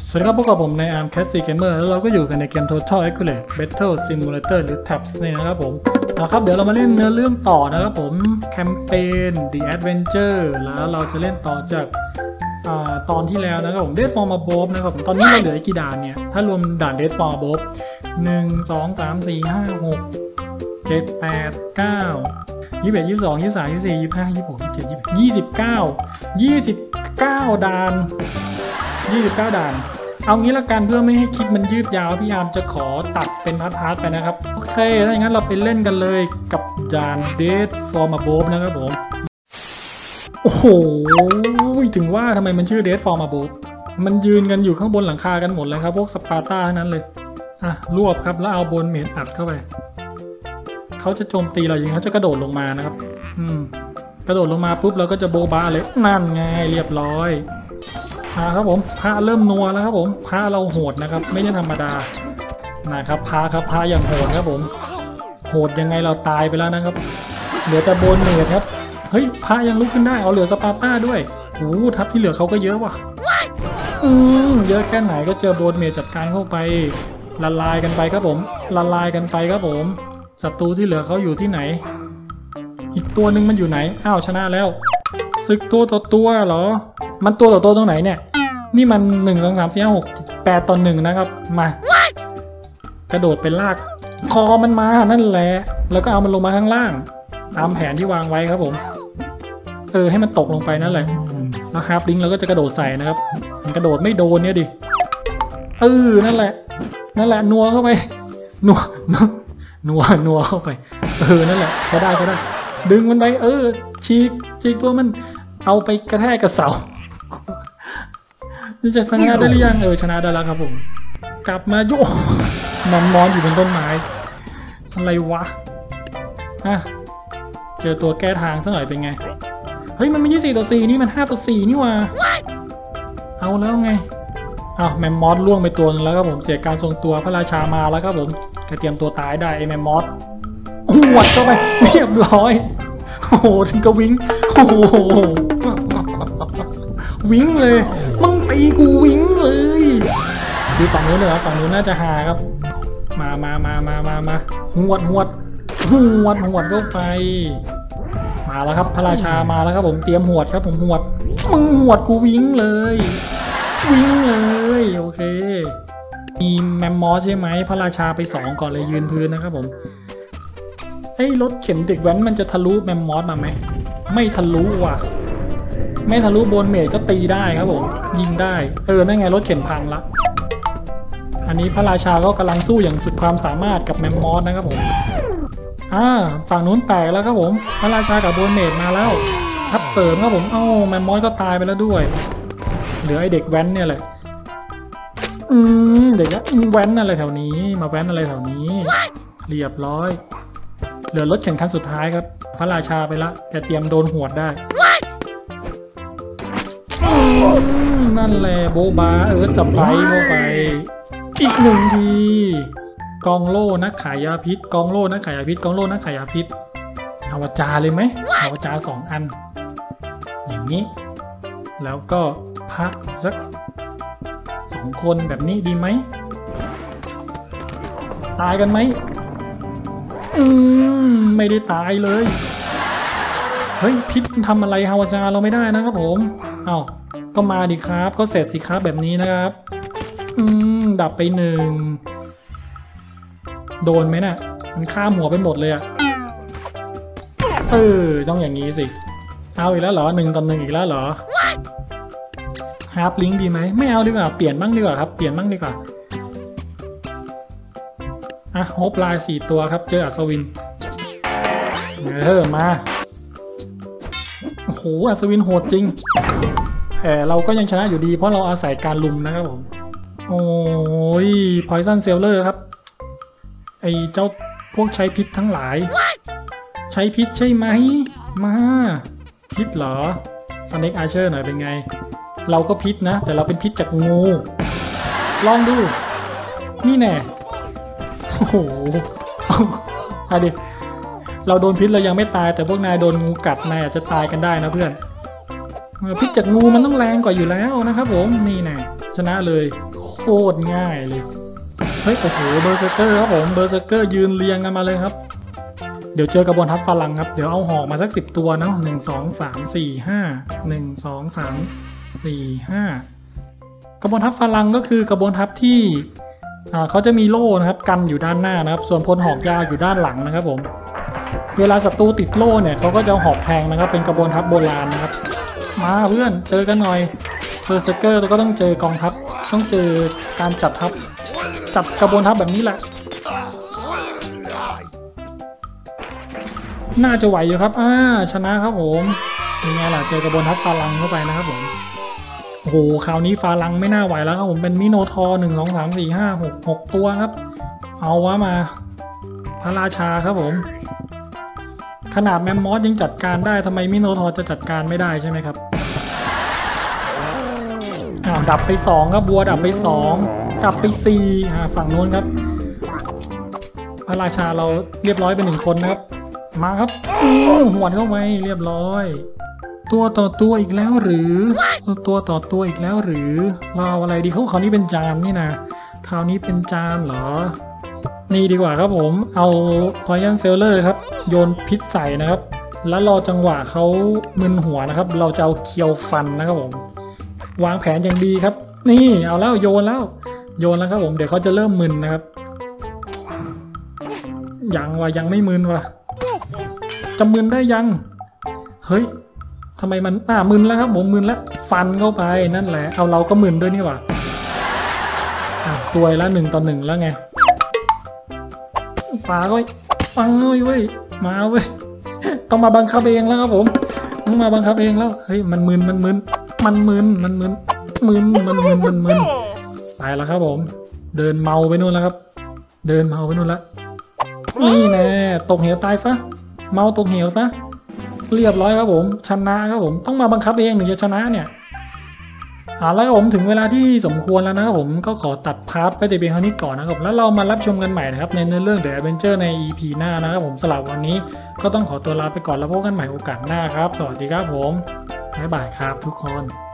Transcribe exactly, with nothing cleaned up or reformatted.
สวัสดีครับพบกับผมใน อาร์ม Classic Gamer แล้วเราก็อยู่กันในเกม Total Accurate Battle Simulator หรือ แท็บส์ นี่นะครับผมนะครับเดี๋ยวเรามาเล่นเนื้อเรื่องต่อนะครับผมแคมเปญ The Adventure แล้วเราจะเล่นต่อจากอตอนที่แล้วนะครับผม Death from Above นะครับผมตอนนี้เราเหลือกี่ด่านเนี่ยถ้ารวมด่าน Death from Above หนึ่ง สอง สาม สี่ ห้า หก เจ็ด แปด เก้า ยี่สิบเอ็ด ยี่สิบสอง ยี่สิบสาม ยี่สิบสี่ ยี่สิบห้า ยี่สิบหก ยี่สิบเจ็ด ยี่สิบ ยี่สิบเก้า ยี่สิบเก้าด่านยี่สิบเก้าด่านเอางี้ละกันเพื่อไม่ให้คลิปมันยืดยาวพี่อาร์มจะขอตัดเป็นพาร์ทๆไปนะครับโอเคถ้าอย่างนั้นเราไปเล่นกันเลยกับด่าน Death from Above นะครับผมโอ้โหถึงว่าทำไมมันชื่อ Death from Above มันยืนกันอยู่ข้างบนหลังคากันหมดเลยครับพวกสปาร์ตาทั้งนั้นเลยอ่ะรวบครับแล้วเอาบนเมนอัดเข้าไปเขาจะโจมตีเราอย่างนี้เขาจะกระโดดลงมานะครับอืมกระโดดลงมาปุ๊บเราก็จะโบบาเลยนั่นไงเรียบร้อยครับผมพระเริ่มนัวแล้วครับผมพระเราโหดนะครับไม่ใช่ธรรมดานะครับพระครับพระอย่างโหดครับผมโหดยังไงเราตายไปแล้วนะครับเหลือแต่โบนเมดครับเฮ้ยพระยังลุกขึ้นได้เอาเหลือสปาร์ต้าด้วยโอ้ทัพที่เหลือเขาก็เยอะว่ะอืมเยอะแค่ไหนก็เจอโบนเมดจัดการเข้าไปละลายกันไปครับผมละลายกันไปครับผมศัตรูที่เหลือเขาอยู่ที่ไหนอีกตัวหนึ่งมันอยู่ไหนอ้าวชนะแล้วศึกตัวต่อตัวเหรอมันตัวต่อตัวตรงไหนเนี่ยนี่มันหนึ่งสองสามสี่ห้าหกแปดต่อหนึ่งนะครับมากระโดดไปลากคอมันมานั่นแหละแล้วก็เอามันลงมาข้างล่างตามแผนที่วางไว้ครับผมเออให้มันตกลงไปนั่นแหละแล้วฮาร์ปลิงเราก็จะกระโดดใส่นะครับมันกระโดดไม่โดนเนี่ยดิเออนั่นแหละนั่นแหละนัวเข้าไปนัวนัวนัวนัวเข้าไปเออนั่นแหละใช้ได้ใช้ได้ดึงมันไปเออฉีกฉีกตัวมันเอาไปกระแทกกับเสานี่จะชนะได้หรือยังเออชนะได้แล้วครับผมกลับมาโยนอนนอนอยู่บนต้นไม้อะไรวะอ่ะเจอตัวแก้ทางซะหน่อยเป็นไงเฮ้ยมันไม่ใช่สี่ต่อสี่นี่มันห้าต่อสี่นี่ว่ะเอาแล้วไงอ้าวแมมมอสล่วงไปตัวนึงแล้วครับผมเสียการทรงตัวพระราชามาแล้วครับผมแกเตรียมตัวตายได้ไอ้แมมมอสหวดเข้าไปเรียบร้อยโอ้โหถึงกับวิ่งโอ้โหวิ่งเลยมึงตีกูวิ่งเลยดูฝั่งนู้นเลยครับฝั่งนู้นน่าจะหาครับมามามามามามาหวดหวดหวดหวดเข้าไปมาแล้วครับพระราชามาแล้วครับผมเตรียมหวดครับผมหวดมึงหวดกูวิ่งเลยวิ่งเลยโอเคมีแมมมอสใช่ไหมพระราชาไปสองก่อนเลยยืนพื้นนะครับผมไอ้รถเข็นเด็กแว้นมันจะทะลุแมมมอสมาไหมไม่ทะลุว่ะไม่ทะลุโบนเมจก็ตีได้ครับผมยิงได้เออนั่นไงรถเข็นพังละอันนี้พระราชาก็กำลังสู้อย่างสุดความสามารถกับแมมมอสนะครับผมอ่าฝั่งนู้นแตกแล้วครับผมพระราชากับโบนเมจมาแล้วทับเสริมครับผมเอ้าแมมมอสก็ตายไปแล้วด้วยเหลือไอเด็กแว้นเนี่ยแหละอืมเด็กแว้นอะไรแถวนี้มาแว้นอะไรแถวนี้เรียบร้อยเหลือรถแข่งคันสุดท้ายครับพระราชาไปละแกเตรียมโดนหวดได้นั่นแหละโบบาเออสับไลท์เข้าไปอีกหนึ่งทีกองโล่นักขายยาพิษกองโล่นักขายยาพิษกองโล่นักขายยาพิษอวจาเลยไหมอวจาสองอันอย่างนี้แล้วก็พักสักสองคนแบบนี้ดีไหมตายกันไหมอืมไม่ได้ตายเลยเฮ้ยพิษทำอะไรฮาวาจาเราไม่ได้นะครับผมเอ้าก็มาดิครับก็เสร็จสิครับแบบนี้นะครับอืมดับไปหนึ่งโดนไหมน่ะมันข้ามหัวไปหมดเลยอะเออต้องอย่างนี้สิเอาอีกแล้วเหรอหนึ่งต่อหนึ่งอีกแล้วเหรอฮาร์ปลิงดีไหมไม่เอาดีกว่าเปลี่ยนบ้างดีกว่าครับเปลี่ยนบ้างดีกว่าอ่ะโฮปไลน์สี่ตัวครับเจออัศวินเออมาโอ้โหอัศวินโหดจริงแต่เราก็ยังชนะอยู่ดีเพราะเราอาศัยการลุมนะครับผมโอ้ยพอยซันเซลเลอร์ครับไอเจ้าพวกใช้พิษทั้งหลายใช้พิษใช่ไหมมาพิษเหรอสเน็กอาร์เชอร์หน่อยเป็นไงเราก็พิษนะแต่เราเป็นพิษจากงูลองดูนี่แน่โอ้โหเอาดิเราโดนพิษเรายังไม่ตายแต่พวกนายโดนงูกัดนายอาจจะตายกันได้นะเพื่อนพิษจากงูมันต้องแรงกว่าอยู่แล้วนะครับผมนี่แน่ชนะเลยโคตรง่ายเลยเฮ้ยโอ้โหเบอร์เซอร์เกอร์ครับผมเบอร์เซอร์เกอร์ยืนเรียงกันมาเลยครับเดี๋ยวเจอกระบวนทัพฝรั่งครับเดี๋ยวเอาหอกมาสักสิบตัวนะหนึ่งสองสามสี่ห้าหนึ่งสองสามสี่ห้ากระบวนทัพฝรั่งก็คือกระบวนทัพที่เขาจะมีโล่นะครับกันอยู่ด้านหน้านะครับส่วนพลหอกยาวอยู่ด้านหลังนะครับผมเวลาศัตรูติดโล่เนี่ยเขาก็จะหอกแทงนะครับเป็นกระบวนทัพโบราณนะครับมาเพื่อนเจอกันหน่อยเบอร์เซอร์เกอร์เราก็ต้องเจอกองทัพต้องเจอการจัดทัพจัดกระบวนทัพแบบนี้แหละน่าจะไหวอยู่ครับอ่าชนะครับผมยังไงล่ะเจอกระบวนทัพฟาลังเข้าไปนะครับผมโอ้โหคราวนี้ฟาลังไม่น่าไหวแล้วครับผมเป็นมิโนทอร์หนึ่งสองสามสี่ห้าหกหกตัวครับเอาวะมาพระราชาครับผมขนาดแมมมอสยังจัดการได้ทำไมมิโนทอร์จะจัดการไม่ได้ใช่ไหมครับอ้าวดับไปสองครับบัวดับไปสองดับไปสี่อ่าฝั่งโน้นครับพระราชาเราเรียบร้อยไปหนึ่งคนนะครับมาครับหวดเข้าไปเรียบร้อยตัวต่อตัวอีกแล้วหรือตัวต่อตัวอีกแล้วหรือเราเอาอะไรดีเขาคราวนี้เป็นจานนี่นะคราวนี้เป็นจานเหรอนี่ดีกว่าครับผมเอาพอยยันเซลเลอร์ครับโยนพิษใส่นะครับแล้วรอจังหวะเขามึนหัวนะครับเราจะเอาเคียวฟันนะครับผมวางแผนอย่างดีครับนี่เอาแล้วโยนแล้วโยนแล้วครับผมเดี๋ยวเขาจะเริ่มมึนนะครับยังวะยังไม่มึนวะจะมึนได้ยังเฮ้ยทำไมมันอ่ามึนแล้วครับผมมึนแล้วฟันเข้าไปนั่นแหละเอาเราก็มึนด้วยนี่หว่าอ่ะซวยแล้วหนึ่งต่อหนึ่งแล้วไงปาก็ฟังเลยเว้ยมาเว้ยต้องมาบังคับเองแล้วครับผมต้องมาบังคับเองแล้วเฮ้ยมันมึนมันมึนมันมึนมันมึนมึนมันมึนมันมึนไปแล้วครับผมเดินเมาไปนู่นแล้วครับเดินเมาไปนู่นแล้วนี่แน่ตกเหวตายซะเมาตกเหวซะเรียบร้อยครับผมชนะครับผมต้องมาบังคับเองถึงจะชนะเนี่ยเอาแล้วผมถึงเวลาที่สมควรแล้วนะครับผมก็ขอตัดพาร์ทไปแต่เพียงเท่านี้ก่อนนะครับแล้วเรามารับชมกันใหม่นะครับในเรื่อง The Adventure ใน อี พี หน้านะครับผมสำหรับวันนี้ก็ต้องขอตัวลาไปก่อนแล้วพบกันใหม่โอกาสหน้าครับสวัสดีครับผมบ๊ายบายครับทุกคน